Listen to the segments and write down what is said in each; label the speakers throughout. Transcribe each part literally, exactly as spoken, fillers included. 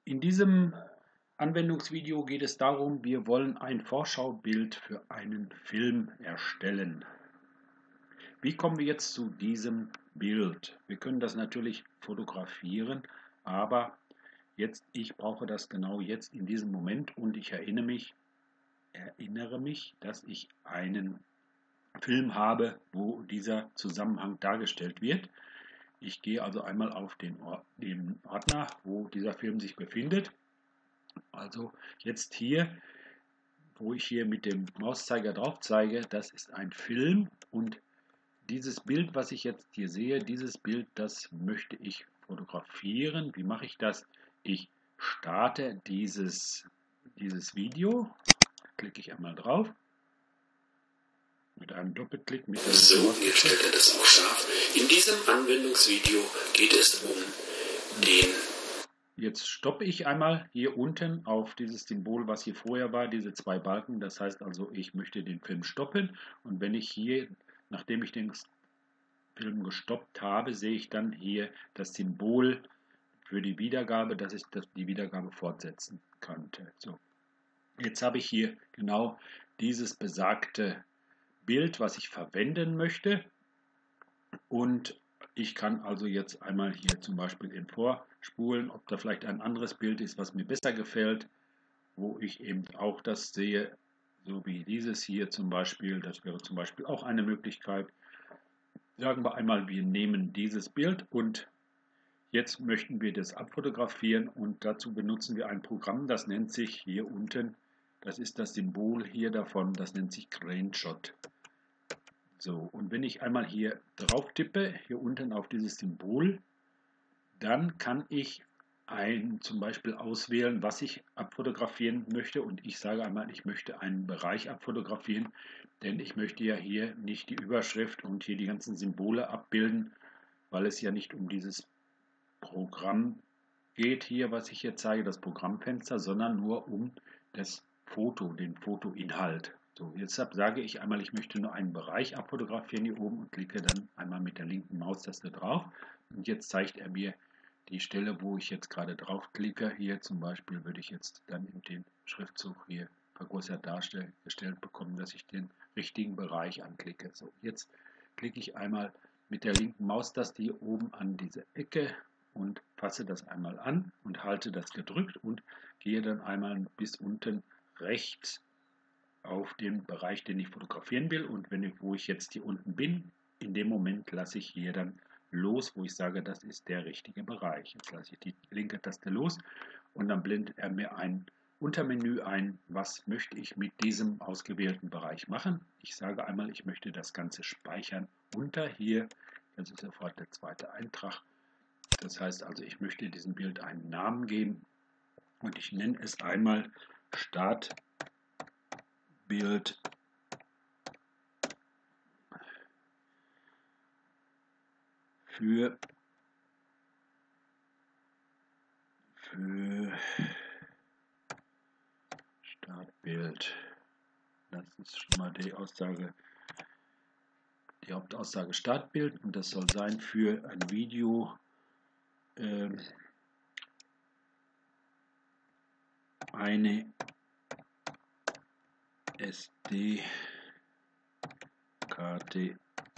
Speaker 1: In diesem Anwendungsvideo geht es darum, wir wollen ein Vorschaubild für einen Film erstellen. Wie kommen wir jetzt zu diesem Bild? Wir können das natürlich fotografieren, aber jetzt, ich brauche das genau jetzt in diesem Moment und ich erinnere mich, erinnere mich, dass ich einen Film habe, wo dieser Zusammenhang dargestellt wird. Ich gehe also einmal auf den, Or den Ordner, wo dieser Film sich befindet. Also jetzt hier, wo ich hier mit dem Mauszeiger drauf zeige, das ist ein Film und dieses Bild, was ich jetzt hier sehe, dieses Bild, das möchte ich fotografieren. Wie mache ich das? Ich starte dieses, dieses Video, klicke ich einmal drauf, mit einem Doppelklick. Mit
Speaker 2: so, jetzt stellt er das auch scharf. In diesem Anwendungsvideo geht es um den...
Speaker 1: Jetzt stoppe ich einmal hier unten auf dieses Symbol, was hier vorher war, diese zwei Balken. Das heißt also, ich möchte den Film stoppen. Und wenn ich hier, nachdem ich den Film gestoppt habe, sehe ich dann hier das Symbol für die Wiedergabe, dass ich die Wiedergabe fortsetzen könnte. So. Jetzt habe ich hier genau dieses besagte Bild, was ich verwenden möchte. Und ich kann also jetzt einmal hier zum Beispiel in Vorspulen, ob da vielleicht ein anderes Bild ist, was mir besser gefällt, wo ich eben auch das sehe, so wie dieses hier zum Beispiel. Das wäre zum Beispiel auch eine Möglichkeit. Sagen wir einmal, wir nehmen dieses Bild und jetzt möchten wir das abfotografieren und dazu benutzen wir ein Programm, das nennt sich hier unten, das ist das Symbol hier davon, das nennt sich CraneShot. So, und wenn ich einmal hier drauf tippe, hier unten auf dieses Symbol, dann kann ich ein, zum Beispiel auswählen, was ich abfotografieren möchte. Und ich sage einmal, ich möchte einen Bereich abfotografieren, denn ich möchte ja hier nicht die Überschrift und hier die ganzen Symbole abbilden, weil es ja nicht um dieses Programm geht hier, was ich hier zeige, das Programmfenster, sondern nur um das Foto, den Fotoinhalt. So, deshalb sage ich einmal, ich möchte nur einen Bereich abfotografieren hier oben und klicke dann einmal mit der linken Maustaste drauf. Und jetzt zeigt er mir die Stelle, wo ich jetzt gerade draufklicke. Hier zum Beispiel würde ich jetzt dann in den Schriftzug hier vergrößert dargestellt bekommen, dass ich den richtigen Bereich anklicke. So, jetzt klicke ich einmal mit der linken Maustaste hier oben an diese Ecke und fasse das einmal an und halte das gedrückt und gehe dann einmal bis unten rechts auf den Bereich, den ich fotografieren will. Und wenn ich, wo ich jetzt hier unten bin, in dem Moment lasse ich hier dann los, wo ich sage, das ist der richtige Bereich. Jetzt lasse ich die linke Taste los und dann blendet er mir ein Untermenü ein, was möchte ich mit diesem ausgewählten Bereich machen. Ich sage einmal, ich möchte das Ganze speichern unter hier. Das ist sofort der zweite Eintrag. Das heißt also, ich möchte diesem Bild einen Namen geben und ich nenne es einmal Startbild für, für Startbild. Das ist schon mal die Aussage, die Hauptaussage Startbild und das soll sein für ein Video äh, eine S D-Karte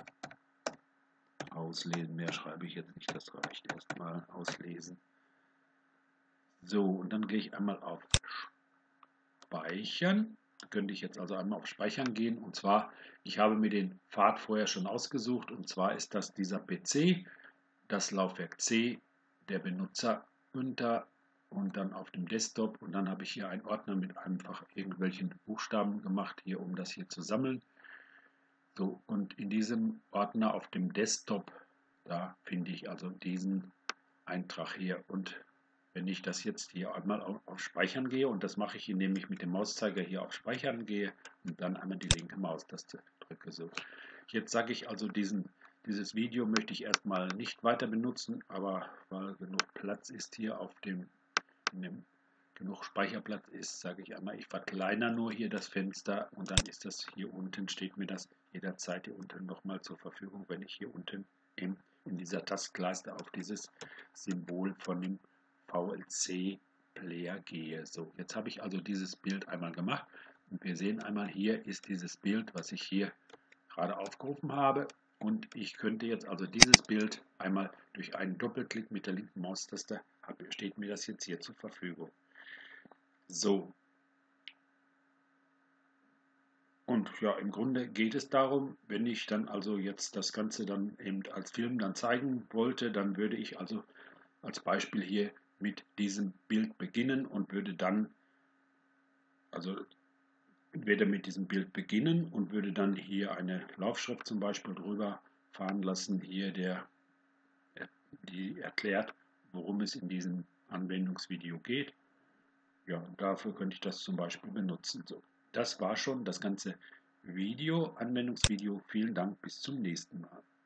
Speaker 1: auslesen. Mehr schreibe ich jetzt nicht, das reicht erstmal auslesen. So, und dann gehe ich einmal auf Speichern. Da könnte ich jetzt also einmal auf Speichern gehen. Und zwar, ich habe mir den Pfad vorher schon ausgesucht. Und zwar ist das dieser P C, das Laufwerk C, der Benutzer unter und dann auf dem Desktop. Und dann habe ich hier einen Ordner mit einfach irgendwelchen Buchstaben gemacht, hier um das hier zu sammeln. So, und in diesem Ordner auf dem Desktop, da finde ich also diesen Eintrag hier. Und wenn ich das jetzt hier einmal auf, auf Speichern gehe, und das mache ich, indem ich mit dem Mauszeiger hier auf Speichern gehe und dann einmal die linke Maustaste drücke. So. Jetzt sage ich also, diesen, dieses Video möchte ich erstmal nicht weiter benutzen, aber weil genug Platz ist hier auf dem, in dem genug Speicherplatz ist, sage ich einmal, ich verkleinere nur hier das Fenster und dann ist das hier unten, steht mir das jederzeit hier unten nochmal zur Verfügung, wenn ich hier unten in, in dieser Taskleiste auf dieses Symbol von dem V L C-Pad Player gehe. So, jetzt habe ich also dieses Bild einmal gemacht und wir sehen einmal, hier ist dieses Bild, was ich hier gerade aufgerufen habe, und ich könnte jetzt also dieses Bild einmal durch einen Doppelklick mit der linken Maustaste, steht mir das jetzt hier zur Verfügung. So. Und ja, im Grunde geht es darum, wenn ich dann also jetzt das Ganze dann eben als Film dann zeigen wollte, dann würde ich also als Beispiel hier mit diesem Bild beginnen und würde dann also entweder mit diesem Bild beginnen und würde dann hier eine Laufschrift zum Beispiel drüber fahren lassen, hier der die erklärt, worum es in diesem Anwendungsvideo geht. Ja, dafür könnte ich das zum Beispiel benutzen. So, das war schon das ganze Video, Anwendungsvideo. Vielen Dank, bis zum nächsten Mal.